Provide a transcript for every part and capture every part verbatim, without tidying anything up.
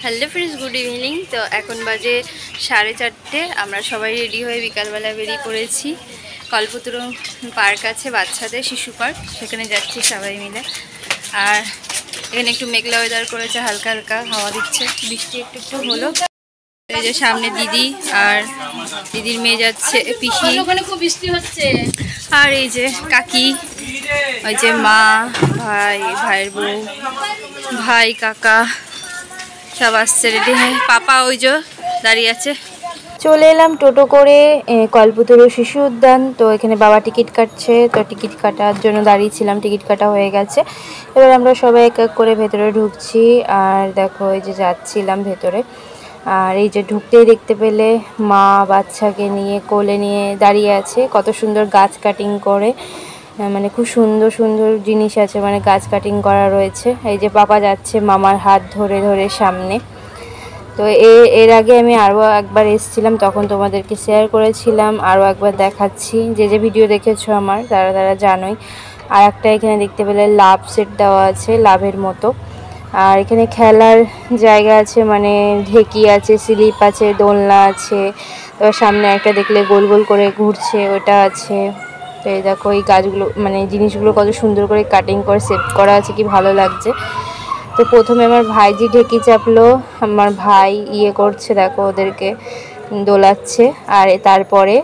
Hello friends, good evening. তো এখন বাজে সাড়ে চারটে। আমরা সবাই রেডি হয়ে বিকালবেলা বেরিয়ে পড়েছি। কল্পতরু পার্ক আছে, বাচ্চাদের শিশু পার্ক, সেখানে যাচ্ছি সবাই মিলে। আর এখানে একটু মেঘলা ওয়েদার করেছে, হালকা হালকা হাওয়া দিচ্ছে, বৃষ্টি একটু একটু হলো। এই যে সামনে দিদি আর দিদির মেয়ে যাচ্ছে, পিসি, ওখানে খুব বৃষ্টি হচ্ছে। আর এই যে কাকি, ওই যে মা, ভাই, ভাইয়ের বউ, ভাই, কাকা সব আসছে রেডি হয়ে। পাপা ওই যে দাঁড়িয়ে আছে। চলে এলাম টোটো করে কল্পতরু শিশু উদ্যান। তো এখানে বাবা টিকিট কাটছে, তো টিকিট কাটার জন্য দাঁড়িয়েছিলাম, টিকিট কাটা হয়ে গেছে। এবার আমরা সবাই এক এক করে ভেতরে ঢুকছি। আর দেখো এই যে যাচ্ছিলাম ভেতরে, আর এই যে ঢুকতেই দেখতে পেলে মা বাচ্চাকে নিয়ে কোলে নিয়ে দাঁড়িয়ে আছে। কত সুন্দর গাছ কাটিং করে, মানে খুব সুন্দর সুন্দর জিনিস আছে, মানে গাছ কাটিং করা রয়েছে। এই যে পাপা যাচ্ছে মামার হাত ধরে ধরে সামনে। তো এর আগে আমি আরও একবার এসেছিলাম, তখন তোমাদেরকে শেয়ার করেছিলাম, আরও একবার দেখাচ্ছি। যে যে ভিডিও দেখেছো আমার তারা তারা জানোই। আর একটা এখানে দেখতে পেলে লাভ সেট দেওয়া আছে, লাভের মতো। আর এখানে খেলার জায়গা আছে, মানে ঢেকি আছে, স্লিপ আছে, দোলনা আছে। তারপর সামনে একটা দেখলে গোল গোল করে ঘুরছে, ওটা আছে। তো এই দেখো এই গাছগুলো, মানে জিনিসগুলো কত সুন্দর করে কাটিং করে সেট করা আছে, কি ভালো লাগছে। তো প্রথমে আমার ভাইজি ঢেকি চাপলো, আমার ভাই ইয়ে করছে, দেখো ওদেরকে দোলাচ্ছে। আর তারপরে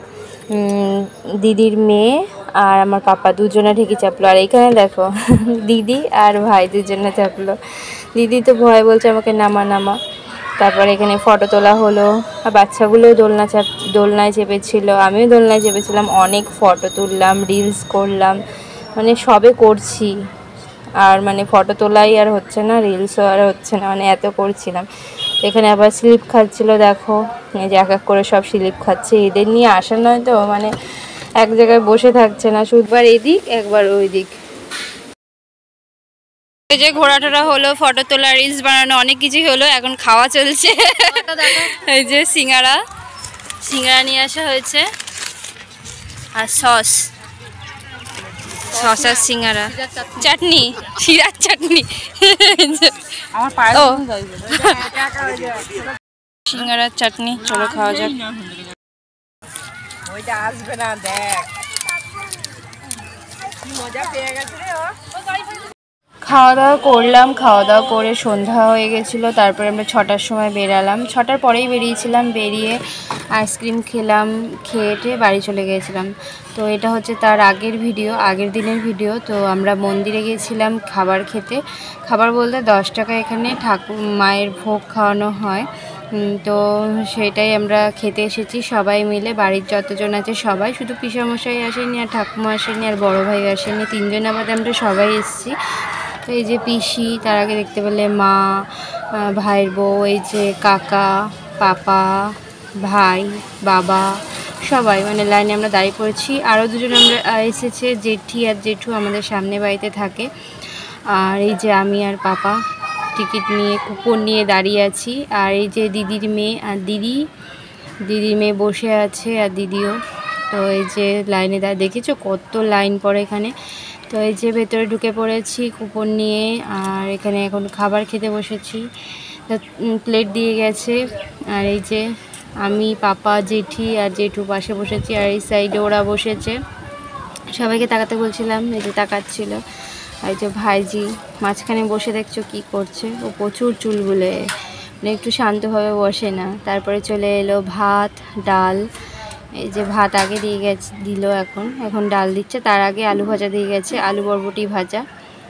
দিদির মেয়ে আর আমার পাপা দুজনে ঢেকি চাপলো। আর এইখানে দেখো দিদি আর ভাই দুজনে চাপলো। দিদি তো ভয় বলছে আমাকে নামা নামা। তারপরে এখানে ফটো তোলা হলো, আর বাচ্চাগুলোও দোলনা চাপ দোলনায় চেপেছিল, আমিও দোলনায় চেপেছিলাম। অনেক ফটো তুললাম, রিলস করলাম, মানে সবে করছি। আর মানে ফটো তোলাই আর হচ্ছে না, রিলসও আর হচ্ছে না, মানে এত করছিলাম। এখানে আবার স্লিপ খাচ্ছিল, দেখো এই যে এক এক করে সব স্লিপ খাচ্ছে। এদের নিয়ে আসা নয় তো, মানে এক জায়গায় বসে থাকছে না, শুধুবার এদিক একবার ওই দিক। এই যে ঘোরা টোরা হলো, ফটো তোলা, রিলস বানানো, অনেক কিছুই হলো। এখন খাওয়া চলছে। এই যে সিঙ্গারা সিঙ্গারা নিয়ে আসা হয়েছে, আর সস, সস আর সিঙ্গারা, চাটনি, শিরার চাটনি। ও সিঙ্গারার চাটনি, চলো খাওয়া যাক। আসবে না, দেখ কি মজা পেয়ে গেছে রে ও। খাওয়া দাওয়া করলাম, খাওয়া দাওয়া করে সন্ধ্যা হয়ে গেছিলো। তারপরে আমরা ছটার সময় বেরালাম, ছটার পরেই বেরিয়েছিলাম। বেরিয়ে আইসক্রিম খেলাম, খেয়ে বাড়ি চলে গিয়েছিলাম। তো এটা হচ্ছে তার আগের ভিডিও, আগের দিনের ভিডিও। তো আমরা মন্দিরে গিয়েছিলাম খাবার খেতে। খাবার বলতে দশ টাকা এখানে ঠাকুর মায়ের ভোগ খাওয়ানো হয়, তো সেটাই আমরা খেতে এসেছি সবাই মিলে। বাড়ির যতজন আছে সবাই, শুধু পিসামশাই আসেনি আর ঠাকুমা আসেনি আর বড়ো ভাই আসেনি, তিনজন আবাদে আমরা সবাই এসেছি। তো এই যে পিসি, তার আগে দেখতে পেলে মা, ভাইয়ের বউ, এই যে কাকা, পাপা, ভাই, বাবা, সবাই মানে লাইনে আমরা দাঁড়িয়ে পড়েছি। আরও দুজন আমরা এসেছে, জেঠি আর জেঠু আমাদের সামনে বাড়িতে থাকে। আর এই যে আমি আর পাপা টিকিট নিয়ে, কুপন নিয়ে দাঁড়িয়ে আছি। আর এই যে দিদির মেয়ে আর দিদি, দিদির মেয়ে বসে আছে, আর দিদিও। তো এই যে লাইনে দাঁড়িয়ে, দেখেছো কত লাইন পড়ে এখানে। তো এই যে ভেতরে ঢুকে পড়েছি কুপন নিয়ে। আর এখানে এখন খাবার খেতে বসেছি, প্লেট দিয়ে গেছে। আর এই যে আমি, পাপা, জেঠি আর জেঠু পাশে বসেছি, আর এই সাইডে ওরা বসেছে। সবাইকে তাকাতে বলছিলাম, এই যে তাকাচ্ছিল। আর এই যে ভাইজি মাঝখানে বসে, দেখছো কি করছে, ও প্রচুর চুলগুলো, মানে একটু শান্তভাবে বসে না। তারপরে চলে এলো ভাত, ডাল। এই যে ভাত আগে দিয়ে গেছে, দিল এখন এখন ডাল দিচ্ছে। তার আগে আলু ভাজা দিয়ে গেছে, আলু বরবটি ভাজা।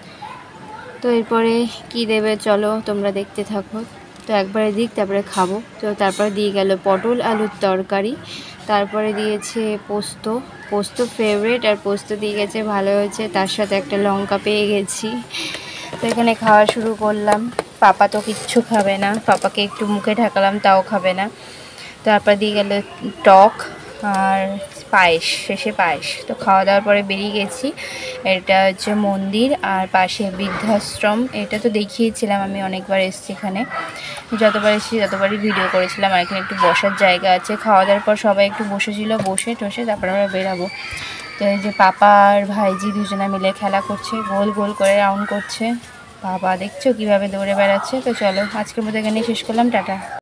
তো এরপরে কি দেবে চলো তোমরা দেখতে থাকো। তো একবারে দিক, তারপরে খাবো। তো তারপরে দিয়ে গেল পটল আলুর তরকারি, তারপরে দিয়েছে পোস্ত, পোস্ত ফেভারিট, আর পোস্ত দিয়ে গেছে, ভালো হয়েছে। তার সাথে একটা লঙ্কা পেয়ে গেছি। তো এখানে খাওয়া শুরু করলাম। পাপা তো কিচ্ছু খাবে না, পাপাকে একটু মুখে ঢাকালাম, তাও খাবে না। তারপর দিয়ে গেল টক আর পায়েস, শেষে পায়েস। তো খাওয়া দাওয়ার পরে বেরিয়ে গেছি। এটা হচ্ছে মন্দির, আর পাশে বৃদ্ধাশ্রম। এটা তো দেখিয়েছিলাম আমি, অনেকবার এসেছি এখানে, যতবার এসেছি ততবারই ভিডিও করেছিলাম। আর এখানে একটু বসার জায়গা আছে। খাওয়া দাওয়ার পর সবাই একটু বসেছিল, বসে টসে তারপরে আমরা বেরাবো। তো এই যে পাপা আর ভাইজি দুজনে মিলে খেলা করছে, গোল গোল করে রাউন্ড করছে। বাবা দেখছো কিভাবে দৌড়ে বেড়াচ্ছে। তো চলো আজকের মতো এখানেই শেষ করলাম, টাটা।